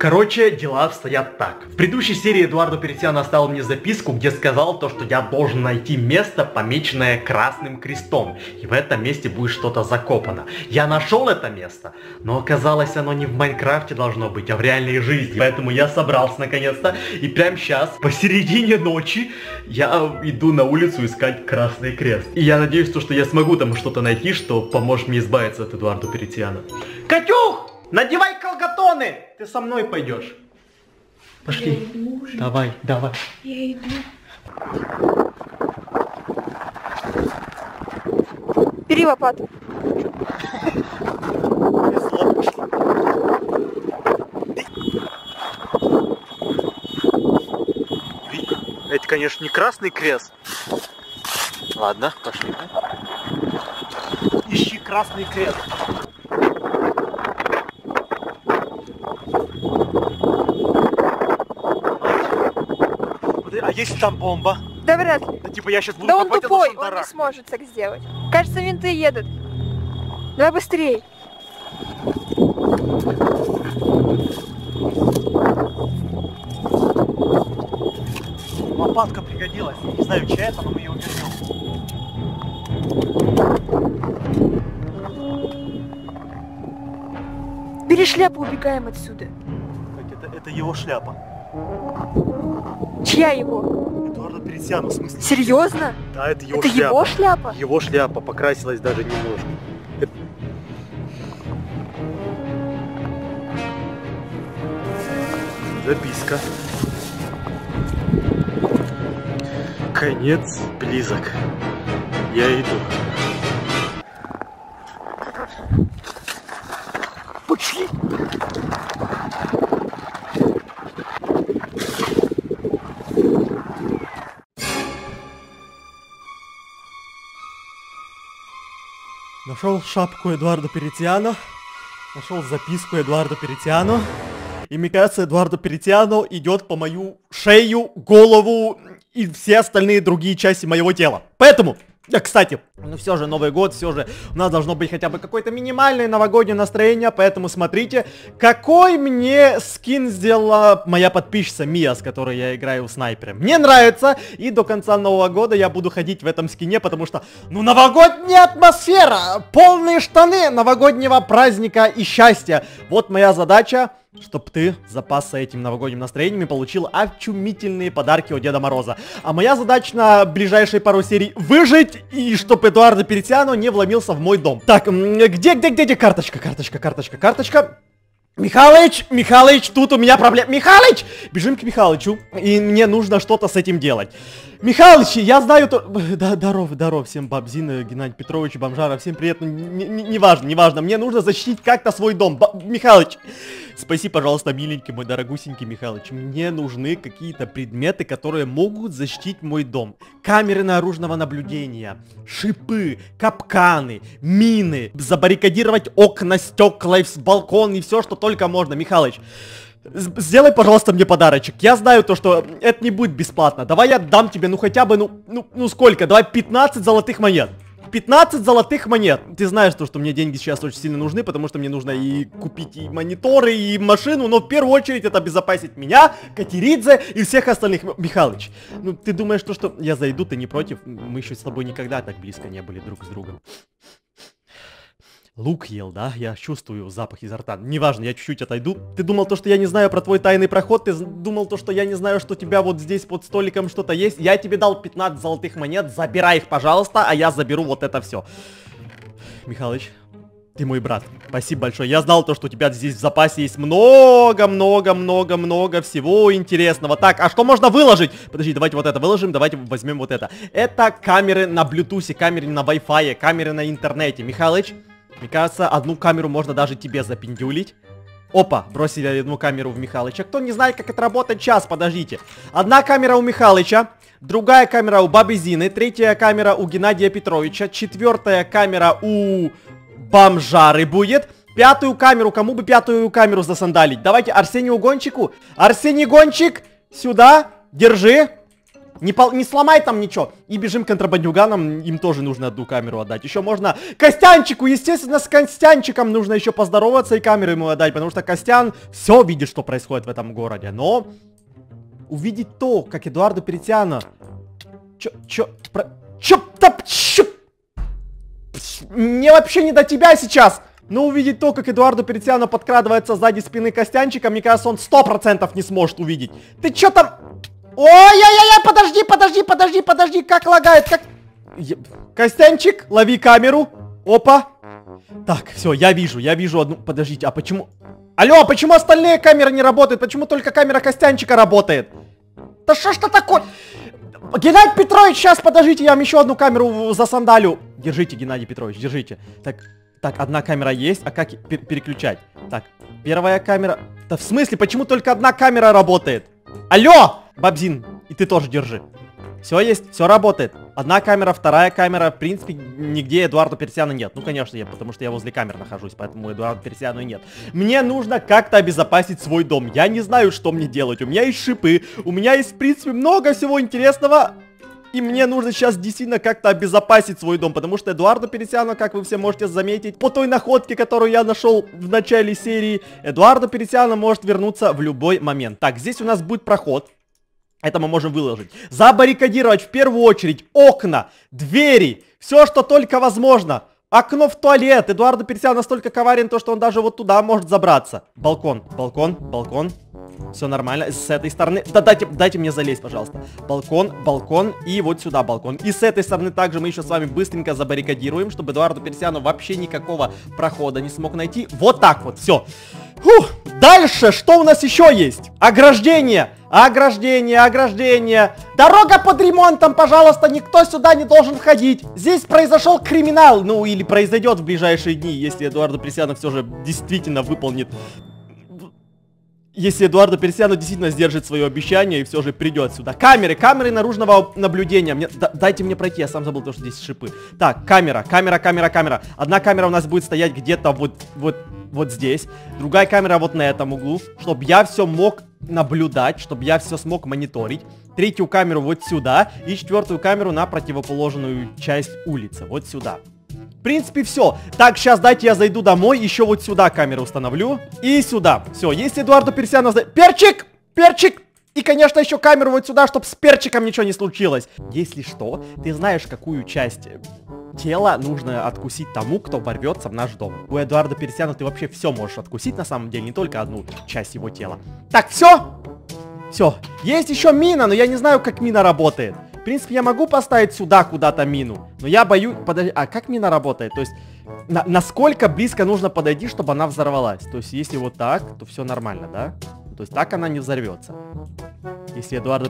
Короче, дела обстоят так. В предыдущей серии Эдуардо Перетьяно оставил мне записку, где сказал то, что я должен найти место, помеченное красным крестом. И в этом месте будет что-то закопано. Я нашел это место, но оказалось оно не в Майнкрафте должно быть, а в реальной жизни. Поэтому я собрался наконец-то. И прямо сейчас, посередине ночи, я иду на улицу искать красный крест. И я надеюсь, что я смогу там что-то найти, что поможет мне избавиться от Эдуардо Перетьяно. Катюх! Надевай колготоны! Ты со мной пойдешь. Пошли. Я иду уже. Давай. Я иду. Бери лопату. Это, конечно, не красный крест. Ладно, пошли. Ищи красный крест. А если там бомба? Да вряд ли. Да типа я сейчас буду Да он копать, тупой, а он не сможет так сделать. Кажется, винты едут. Давай быстрее. Лопатка пригодилась. Я не знаю, чья это, но мы ее уберем. Бери шляпу, убегаем отсюда. Это его шляпа. Чья его? Эдуардо Перетьяно, в смысле? Серьезно? Да, это его Это шляпа. его шляпа? Его шляпа покрасилась даже немножко. Записка. Конец близок. Я иду. Пошли. Нашел шапку Эдуардо Перетьяно. Нашел записку Эдуардо Перетьяно. И мне кажется, Эдуардо Перетьяно идет по мою шею, голову и все остальные другие части моего тела. Поэтому, кстати, ну все же Новый год, все же у нас должно быть хотя бы какое-то минимальное новогоднее настроение. Поэтому смотрите, какой мне скин сделала моя подписчица Мия, с которой я играю в снайпере. Мне нравится, и до конца Нового года я буду ходить в этом скине, потому что, ну, новогодняя атмосфера, полные штаны новогоднего праздника и счастья. Вот моя задача. Чтоб ты запасся этим новогодним настроением и получил очумительные подарки от Деда Мороза. А моя задача на ближайшие пару серий выжить, и чтоб Эдуардо Перетьяно не вломился в мой дом. Так, где карточка? Михалыч, тут у меня проблема. Михалыч! Бежим к Михалычу, и мне нужно что-то с этим делать. Михалыч, я знаю то... Здоров, всем бабзин, Геннадий Петрович, бомжара, всем привет. Неважно, мне нужно защитить как-то свой дом. Михалыч, спаси, пожалуйста, миленький мой дорогусенький Михалыч. Мне нужны какие-то предметы, которые могут защитить мой дом. Камеры наружного наблюдения, шипы, капканы, мины, забаррикадировать окна, стекла, балкон и все, что только можно. Михалыч, сделай, пожалуйста, мне подарочек. Я знаю то, что это не будет бесплатно. Давай я дам тебе, ну хотя бы, ну сколько? Давай 15 золотых монет. 15 золотых монет. Ты знаешь то, что мне деньги сейчас очень сильно нужны, потому что мне нужно и купить и мониторы, и машину, но в первую очередь это обезопасить меня, Катеридзе и всех остальных. Михалыч, ну ты думаешь то, что я зайду, ты не против? Мы еще с тобой никогда так близко не были друг с другом. Лук ел, да? Я чувствую запах изо рта. Неважно, я чуть-чуть отойду. Ты думал то, что я не знаю про твой тайный проход? Ты думал то, что я не знаю, что у тебя вот здесь под столиком что-то есть? Я тебе дал 15 золотых монет, забирай их, пожалуйста, а я заберу вот это все. Михалыч, ты мой брат. Спасибо большое. Я знал то, что у тебя здесь в запасе есть много всего интересного. Так, а что можно выложить? Подожди, давайте вот это выложим, давайте возьмем вот это. Это камеры на Bluetooth, камеры на Wi-Fi, камеры на интернете. Михалыч, мне кажется, одну камеру можно даже тебе запиндюлить. Опа, бросили одну камеру в Михалыча. Кто не знает, как это работает, сейчас, подождите. Одна камера у Михалыча, другая камера у Бабы Зины, третья камера у Геннадия Петровича, четвертая камера у бомжары будет. Пятую камеру, кому бы пятую камеру засандалить? Давайте Арсению Гончику. Арсений Гончик, сюда, держи. не сломай там ничего. И бежим к контрабандюганам, им тоже нужно одну камеру отдать. Еще можно Костянчику, естественно, с Костянчиком нужно еще поздороваться и камеру ему отдать, потому что Костян все видит, что происходит в этом городе. Но увидеть то, как Эдуарду Перетьяно... Мне вообще не до тебя сейчас! Но увидеть то, как Эдуарду Перетьяно подкрадывается сзади спины Костянчика, мне кажется, он 100% не сможет увидеть. Ты чё там... Ой-ой-ой, подожди, как лагает, как... Костянчик, лови камеру. Опа. Так, все, я вижу одну... Подождите, а почему... Алло, а почему остальные камеры не работают? Почему только камера Костянчика работает? Да что такое? Геннадий Петрович, сейчас, подождите, я вам еще одну камеру засандалю. Держите, Геннадий Петрович, держите. Так, одна камера есть, а как переключать? Так, первая камера... Да в смысле, почему только одна камера работает? Алло! Бабзин, и ты тоже держи. Все есть, все работает. Одна камера, вторая камера, в принципе, нигде Эдуарда Перетьяно нет. Ну, конечно, нет, потому что я возле камер нахожусь, поэтому Эдуарда Перетьяно нет. Мне нужно как-то обезопасить свой дом. Я не знаю, что мне делать. У меня есть шипы, у меня есть, в принципе, много всего интересного. И мне нужно сейчас действительно как-то обезопасить свой дом, потому что Эдуарду Перетьяно, как вы все можете заметить, по той находке, которую я нашел в начале серии, Эдуарду Перетьяно может вернуться в любой момент. Так, здесь у нас будет проход. Это мы можем выложить. Забаррикадировать в первую очередь окна, двери, все, что только возможно. Окно в туалет. Эдуарду Перетьяно настолько коварен, то, что он даже вот туда может забраться. Балкон. Все нормально. С этой стороны... Да дайте мне залезть, пожалуйста. Балкон и вот сюда балкон. И с этой стороны также мы еще с вами быстренько забаррикадируем, чтобы Эдуарду Перетьяно вообще никакого прохода не смог найти. Вот так вот, все. Дальше, что у нас еще есть? Ограждение. Дорога под ремонтом, пожалуйста, никто сюда не должен входить. Здесь произошел криминал. Ну, или произойдет в ближайшие дни, если Эдуарду Перетьяно все же действительно выполнит... Если Эдуарду Перетьяно действительно сдержит свое обещание и все же придет сюда. Камеры наружного наблюдения. Дайте мне пройти, я сам забыл, то, что здесь шипы. Так, камера. Одна камера у нас будет стоять где-то вот здесь. Другая камера вот на этом углу. Чтобы я все мог наблюдать, чтобы я все смог мониторить. Третью камеру вот сюда. И четвертую камеру на противоположную часть улицы. Вот сюда. В принципе, все. Так, сейчас дайте я зайду домой, еще вот сюда камеру установлю. И сюда. Все, если Эдуарду Перетьяно... Перчик! И, конечно, еще камеру вот сюда, чтобы с перчиком ничего не случилось. Если что, ты знаешь, какую часть тела нужно откусить тому, кто ворвется в наш дом. У Эдуарда Перетьяно ты вообще все можешь откусить, на самом деле, не только одну часть его тела. Так, все! Все. Есть еще мина, но я не знаю, как мина работает. В принципе, я могу поставить сюда куда-то мину, но я боюсь... Подожди, а как мина работает? То есть, насколько близко нужно подойти, чтобы она взорвалась? То есть, если вот так, то все нормально, да? То есть, так она не взорвется. Если Эдуарду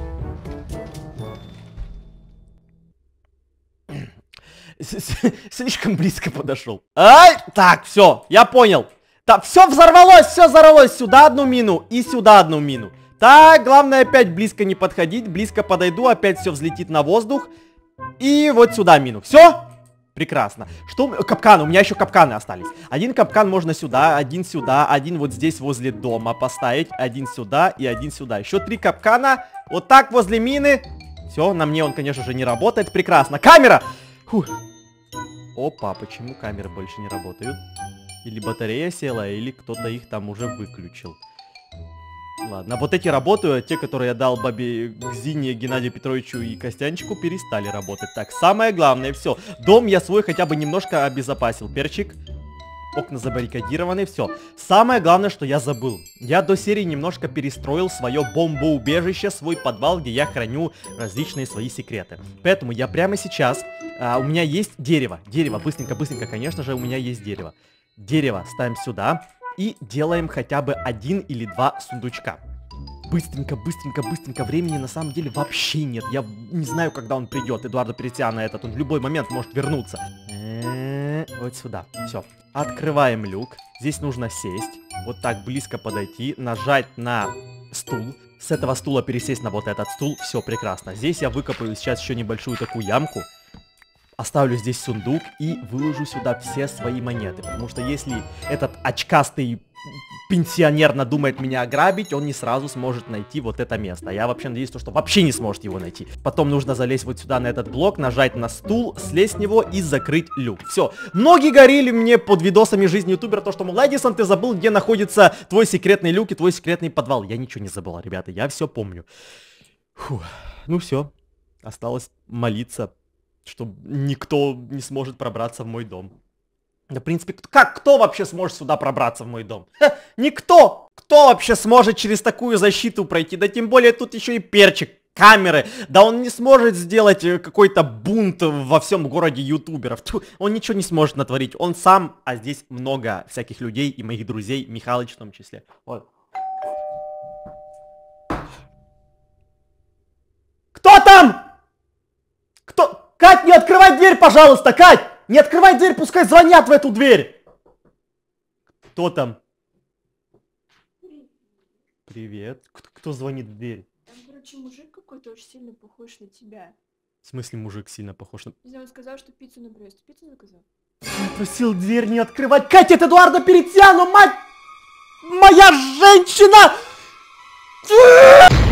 слишком близко подошел. Ай! Так, все, я понял. Так, все взорвалось. Сюда одну мину и сюда одну мину. Так, главное опять близко не подходить. Близко подойду, опять все взлетит на воздух. И вот сюда мину. Все? Прекрасно. Что? Капкан, у меня еще капканы остались. Один капкан можно сюда, один вот здесь возле дома поставить. Один сюда и один сюда. Еще 3 капкана. Вот так возле мины. Все, на мне он, конечно же, не работает. Прекрасно. Камера! Фух. Опа, почему камеры больше не работают? Или батарея села, или кто-то их там уже выключил. Ладно, вот эти работают, те, которые я дал бабе Зине, Геннадию Петровичу и Костянчику, перестали работать. Так, самое главное, все. Дом я свой хотя бы немножко обезопасил. Перчик. Окна забаррикадированы, все. Самое главное, что я забыл. Я до серии немножко перестроил свое бомбоубежище, свой подвал, где я храню различные свои секреты. Поэтому я прямо сейчас... у меня есть дерево. Быстренько, конечно же, у меня есть дерево. Дерево ставим сюда. И делаем хотя бы 1 или 2 сундучка. Быстренько. Времени на самом деле вообще нет. Я не знаю, когда он придет. Эдуарду Перетьяно этот. Он в любой момент может вернуться. Вот сюда. Все. Открываем люк. Здесь нужно сесть. Вот так близко подойти. Нажать на стул. С этого стула пересесть на вот этот стул. Все прекрасно. Здесь я выкопаю сейчас еще небольшую такую ямку. оставлю здесь сундук и выложу сюда все свои монеты. Потому что если этот очкастый пенсионер надумает меня ограбить, он не сразу сможет найти вот это место. Я вообще надеюсь, что вообще не сможет его найти. Потом нужно залезть вот сюда на этот блок, нажать на стул, слезть с него и закрыть люк. Все. Многие говорили мне под видосами жизни ютубера то, что, мол, Эдисон, ты забыл, где находится твой секретный люк и твой секретный подвал. Я ничего не забыл, ребята, я все помню. Фух. Ну все. Осталось молиться, что никто не сможет пробраться в мой дом. Да, в принципе, кто вообще сможет сюда пробраться в мой дом? Ха, никто! Кто вообще сможет через такую защиту пройти? Да тем более тут еще и перчик, камеры. Да он не сможет сделать какой-то бунт во всем городе ютуберов. Он ничего не сможет натворить. Он сам, а здесь много всяких людей и моих друзей, Михалыч в том числе. Вот. Кто там? Кто? Кать, не открывай дверь, пожалуйста, Кать! Не открывай дверь, пускай звонят в эту дверь! Кто там? Привет. Кто звонит в дверь? Там, короче, мужик какой-то очень сильно похож на тебя. В смысле мужик сильно похож на... Не знаю, он сказал, что пиццу на привез. Ты пиццу заказал? Я просил дверь не открывать. Катя, это Эдуардо Перетьяно, мать! Моя женщина!